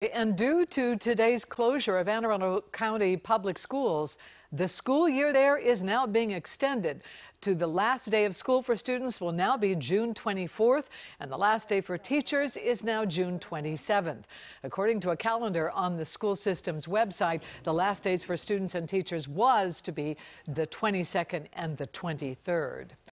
And due to today's closure of Arundel County Public Schools, the school year there is now being extended to the last day of school for students will now be June 24th, and the last day for teachers is now June 27th. According to a calendar on the school system's website, the last days for students and teachers was to be the 22nd and the 23rd.